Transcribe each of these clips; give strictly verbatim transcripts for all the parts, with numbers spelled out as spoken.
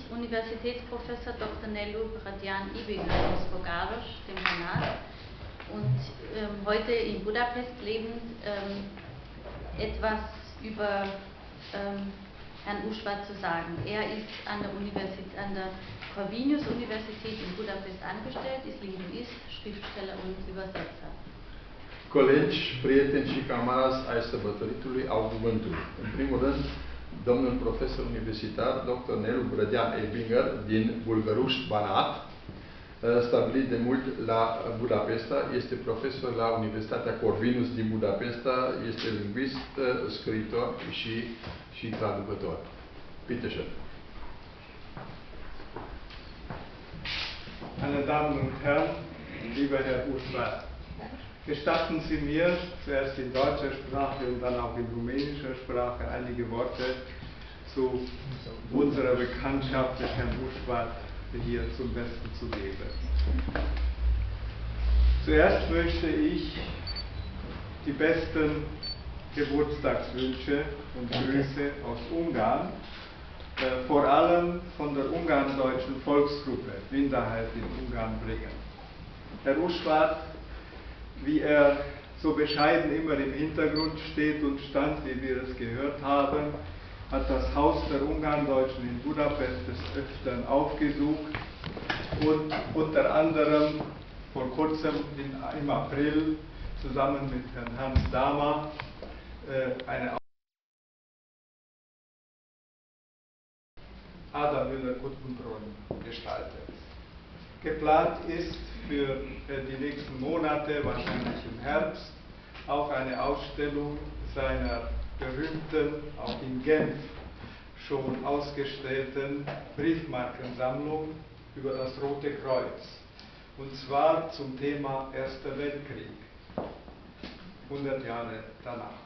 Universitätsprofessor Doktor Nelu Brădean-Ibinger aus Bogaros, dem Banat, und ähm, heute in Budapest lebend ähm, etwas über ähm, Herrn Ușvat zu sagen. Er ist an der, Universität, an der Corvinus-Universität in Budapest angestellt, ist Linguist, Schriftsteller und Übersetzer. Colegi, prieteni și camarazi ai sărbătoritului au cuvântul. În primul rând, domnul profesor universitar, doctor Nelu Brădean-Ibinger, din Bulgăruș, Banat, stabilit de mult la Budapesta, este profesor la Universitatea Corvinus din Budapesta, este lingvist, scriitor și, și traducător. Bitte schön. Meine Damen und Herren, lieber Herr Ușvat, gestatten Sie mir zuerst in deutscher Sprache und dann auch in rumänischer Sprache einige Worte zu unserer Bekanntschaft mit Herrn Ușvat hier zum Besten zu geben. Zuerst möchte ich die besten Geburtstagswünsche und Grüße aus Ungarn, äh, vor allem von der ungarn-deutschen Volksgruppe Minderheit in Ungarn bringen. Herr Ușvat, wie er so bescheiden immer im Hintergrund steht und stand, wie wir es gehört haben, hat das Haus der Ungarn-Deutschen in Budapest des Öfteren aufgesucht und unter anderem vor kurzem in, im April zusammen mit Herrn Hans Dama äh, eine Ada Müller-Guttenbrunn gestaltet. Geplant ist für äh, die nächsten Monate, wahrscheinlich im Herbst, auch eine Ausstellung seiner berühmten, auch in Genf schon ausgestellten Briefmarkensammlung über das Rote Kreuz. Und zwar zum Thema Erster Weltkrieg, hundert Jahre danach.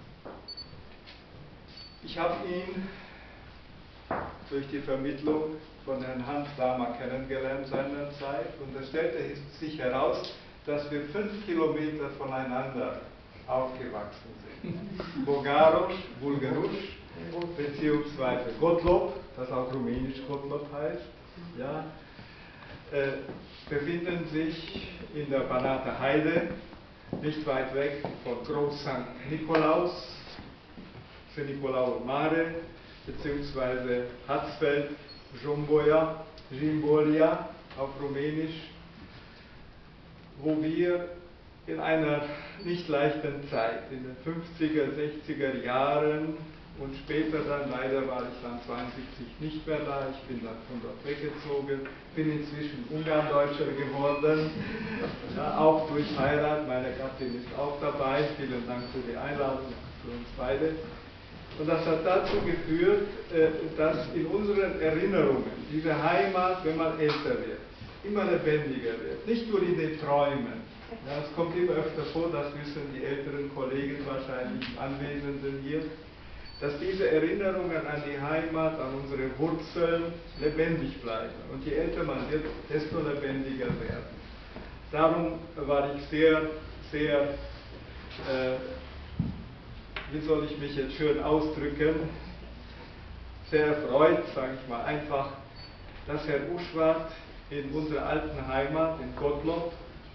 Ich habe ihn durch die Vermittlung von Herrn Hans Dama kennengelernt seinerzeit, und es stellte sich heraus, dass wir fünf Kilometer voneinander aufgewachsen sind. Bogaros, Bulgăruș, beziehungsweise Gottlop, das auch rumänisch Gottlop heißt, ja, äh, befinden sich in der Banater Heide, nicht weit weg von Groß Sankt Nikolaus, Sankt Nicolau Mare, beziehungsweise Hatzfeld, Zsombolya, Zsimbolya auf Rumänisch, wo wir in einer nicht leichten Zeit, in den fünfziger, sechziger Jahren, und später dann, leider war ich dann zweiundsiebzig nicht mehr da, ich bin dann von dort weggezogen, bin inzwischen Ungarndeutscher geworden, ja, auch durch Heirat, meine Gattin ist auch dabei, vielen Dank für die Einladung, für uns beide. Und das hat dazu geführt, dass in unseren Erinnerungen diese Heimat, wenn man älter wird, immer lebendiger wird, nicht nur in den Träumen. Ja, es kommt immer öfter vor, das wissen die älteren Kollegen wahrscheinlich, Anwesenden hier, dass diese Erinnerungen an die Heimat, an unsere Wurzeln lebendig bleiben. Und je älter man wird, desto lebendiger werden. Darum war ich sehr, sehr, äh, wie soll ich mich jetzt schön ausdrücken, sehr erfreut, sage ich mal einfach, dass Herr Ușvat in unserer alten Heimat, in Gottlop,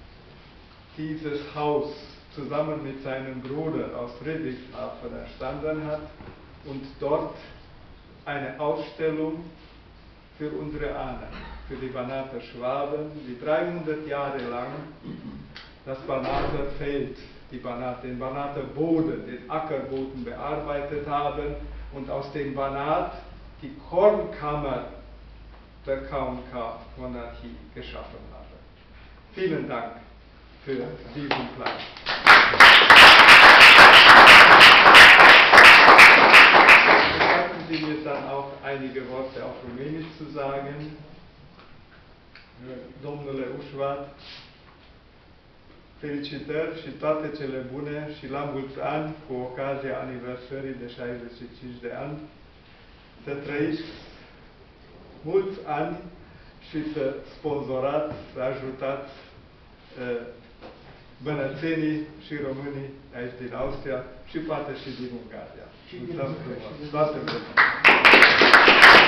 dieses Haus zusammen mit seinem Bruder aus Friedrichshafen erstanden hat und dort eine Ausstellung für unsere Ahnen, für die Banater Schwaben, die dreihundert Jahre lang das Banater Feld, die Banat, den Banater Boden, den Ackerboden bearbeitet haben und aus dem Banat die Kornkammer der K und K-Monarchie geschaffen haben. Vielen Dank für diesen Platz. Gestatten Sie mir dann auch einige Worte auf Rumänisch zu sagen. Domnule Ușvat, felicitări și toate cele bune și la mulți ani cu ocazia aniversării de șaizeci și cinci de ani. Să trăiți mulți ani și să sponsorați, să ajutați uh, bănățenii și românii aici din Austria și poate și din Ungaria. Mulțumesc frumos! Toate bune!